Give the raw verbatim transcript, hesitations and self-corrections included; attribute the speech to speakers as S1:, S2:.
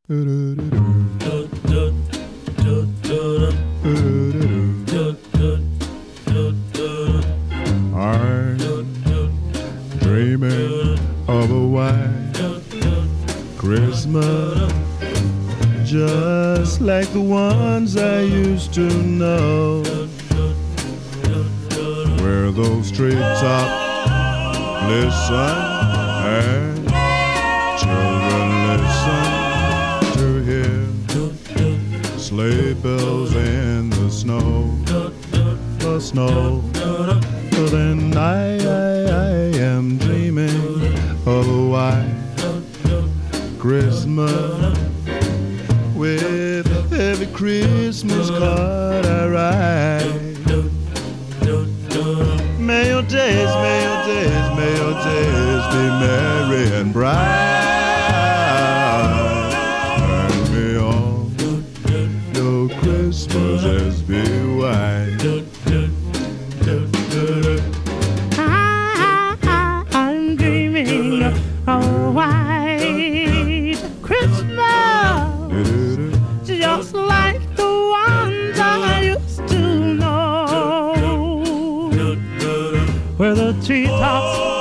S1: I'm dreaming of a white Christmas, just like the ones I used to know, where those treetops listen and children listen to hear sleigh bells in the snow, the snow. So then I, I, I am dreaming of a white Christmas, with every Christmas card I write. May your days, may your days, may your days be merry and bright, and may all your Christmases be white.
S2: I'm dreaming of a white Christmas, just like the ones I used to know, where the treetops